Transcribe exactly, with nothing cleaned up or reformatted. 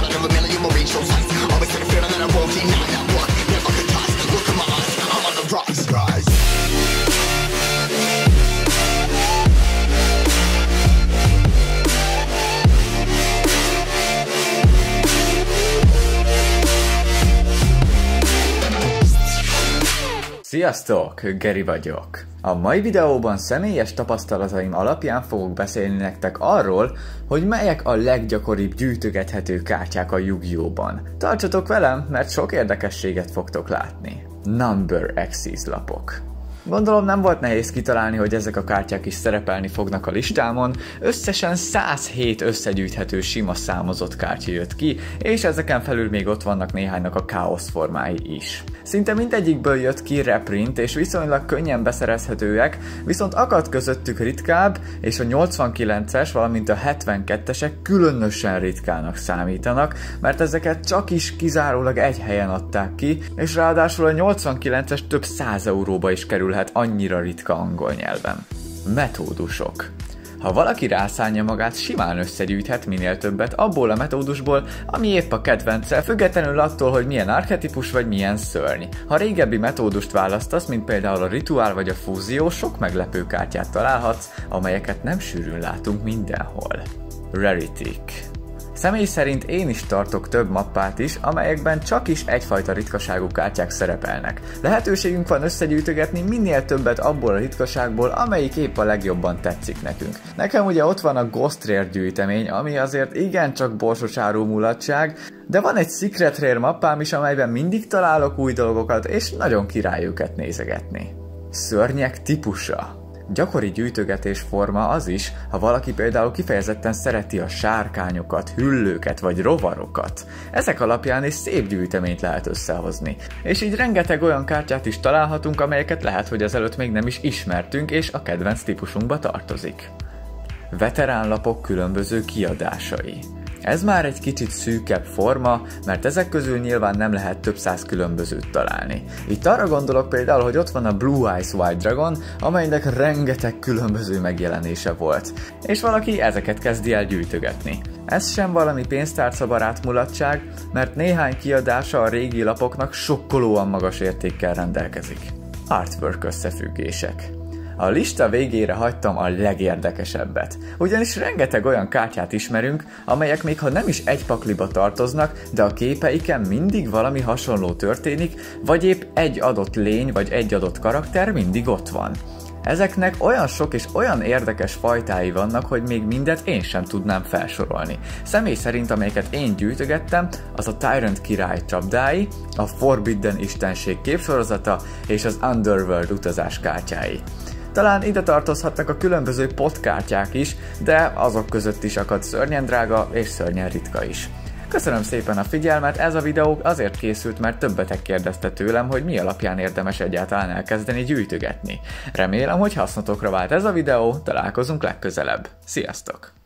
product of a million more reach those heights. Always had a feeling that I won't deny that work. Never could toss. Look at my eyes, I'm on the rocks. Rise. Sziasztok! Geri vagyok. A mai videóban személyes tapasztalataim alapján fogok beszélni nektek arról, hogy melyek a leggyakoribb gyűjtögethető kártyák a Yu-Gi-Oh-ban. Tartsatok velem, mert sok érdekességet fogtok látni. Number Axis lapok. Gondolom nem volt nehéz kitalálni, hogy ezek a kártyák is szerepelni fognak a listámon. Összesen száz hét összegyűjthető sima számozott kártya jött ki, és ezeken felül még ott vannak néhánynak a káosz formái is. Szinte mindegyikből jött ki reprint, és viszonylag könnyen beszerezhetőek, viszont akadt közöttük ritkább, és a nyolcvankilences, valamint a hetvenkettesek különösen ritkának számítanak, mert ezeket csak is kizárólag egy helyen adták ki, és ráadásul a nyolcvankilences több száz euróba is kerülhet, annyira ritka angol nyelven. Metódusok. Ha valaki rászánja magát, simán összegyűjthet minél többet abból a metódusból, ami épp a kedvence, függetlenül attól, hogy milyen archetipus vagy milyen szörny. Ha régebbi metódust választasz, mint például a rituál vagy a fúzió, sok meglepő kártyát találhatsz, amelyeket nem sűrűn látunk mindenhol. Raritik. Személy szerint én is tartok több mappát is, amelyekben csak is egyfajta ritkaságú kártyák szerepelnek. Lehetőségünk van összegyűjtögetni minél többet abból a ritkaságból, amelyik épp a legjobban tetszik nekünk. Nekem ugye ott van a Ghost Rare gyűjtemény, ami azért igencsak borsos áru mulatság, de van egy Secret Rare mappám is, amelyben mindig találok új dolgokat, és nagyon király őket nézegetni. Szörnyek típusa. Gyakori gyűjtögetés forma az is, ha valaki például kifejezetten szereti a sárkányokat, hüllőket vagy rovarokat. Ezek alapján is szép gyűjteményt lehet összehozni. És így rengeteg olyan kártyát is találhatunk, amelyeket lehet, hogy ezelőtt még nem is ismertünk, és a kedvenc típusunkba tartozik. Veteránlapok különböző kiadásai. Ez már egy kicsit szűkebb forma, mert ezek közül nyilván nem lehet több száz különbözőt találni. Itt arra gondolok például, hogy ott van a Blue Eyes White Dragon, amelynek rengeteg különböző megjelenése volt, és valaki ezeket kezdi el gyűjtögetni. Ez sem valami pénztárcabarát mulatság, mert néhány kiadása a régi lapoknak sokkolóan magas értékkel rendelkezik. Artwork összefüggések. A lista végére hagytam a legérdekesebbet, ugyanis rengeteg olyan kártyát ismerünk, amelyek még ha nem is egy pakliba tartoznak, de a képeiken mindig valami hasonló történik, vagy épp egy adott lény vagy egy adott karakter mindig ott van. Ezeknek olyan sok és olyan érdekes fajtái vannak, hogy még mindet én sem tudnám felsorolni. Személy szerint, amelyeket én gyűjtögettem, az a Tyrant király csapdái, a Forbidden istenség képsorozata és az Underworld utazás kártyái. Talán ide tartozhatnak a különböző potkártyák is, de azok között is akad szörnyen drága és szörnyen ritka is. Köszönöm szépen a figyelmet, ez a videó azért készült, mert többetek kérdezte tőlem, hogy mi alapján érdemes egyáltalán elkezdeni gyűjtögetni. Remélem, hogy hasznotokra vált ez a videó, találkozunk legközelebb. Sziasztok!